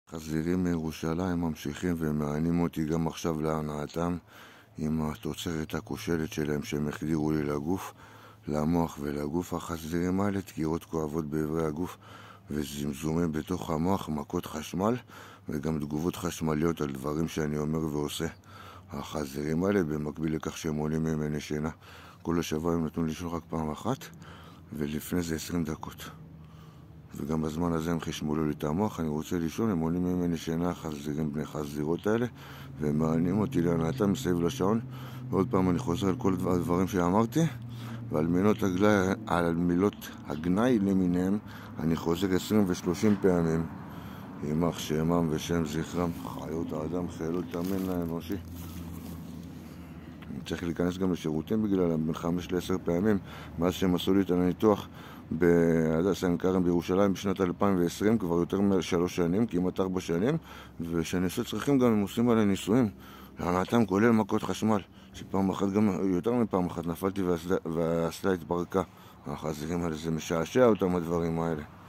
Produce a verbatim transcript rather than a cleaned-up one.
חזירים מירושלים ממשיכים ומענים אותי גם עכשיו להנאתם עם התוצרת הכושלת שלהם שהם החדירו לי לגוף, למוח ולגוף. החזירים האלה, דקירות כואבות בעברי הגוף וזמזומים בתוך המוח, מכות חשמל וגם תגובות חשמליות על דברים שאני אומר ועושה. החזירים האלה, במקביל לכך שהם מונעים ממני שינה. כל השבוע הם נתנו לישון רק פעם אחת, ולפני זה עשרים דקות. וגם בזמן הזה הם חשמלו לי את המוח, אני רוצה לישון, הם מונעים ממני שינה, החזירים בני חזירות האלה, והם מענים אותי להנאתם מסביב לשעון. ועוד פעם אני חוזר על כל הדברים שאמרתי, ועל מילות הגלי, על מילות הגנאי למיניהם, אני חוזר עשרים ושלושים פעמים. יימח שמם ושם זכרם, חיות האדם, חיילות המין האנושי. אני צריך להיכנס גם לשירותים בגללם, בין חמש לעשר פעמים, מאז שהם עשו לי את הניתוח בהדסה עין כרם בירושלים בשנת אלפיים ועשרים, כבר יותר משלוש שנים, כמעט ארבע שנים, ושאני עושה צרכים גם הם עושים עלי ניסויים. להנאתם כולל מכות חשמל, שפעם אחת, גם יותר מפעם אחת, נפלתי והאסלה התברקה. החזירים האלה, זה משעשע אותם הדברים האלה.